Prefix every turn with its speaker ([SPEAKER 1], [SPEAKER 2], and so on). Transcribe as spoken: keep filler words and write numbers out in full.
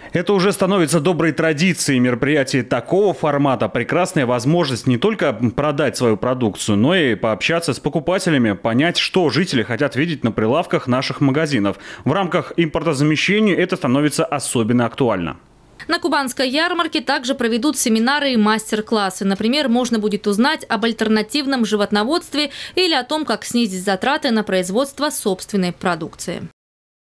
[SPEAKER 1] Это уже становится доброй традицией. Мероприятие такого формата – прекрасная возможность не только продать свою продукцию, но и пообщаться с покупателями, понять, что жители хотят видеть на прилавках наших магазинов. В рамках импортозамещения это становится особенно актуально.
[SPEAKER 2] На Кубанской ярмарке также проведут семинары и мастер-классы. Например, можно будет узнать об альтернативном животноводстве или о том, как снизить затраты на производство собственной продукции.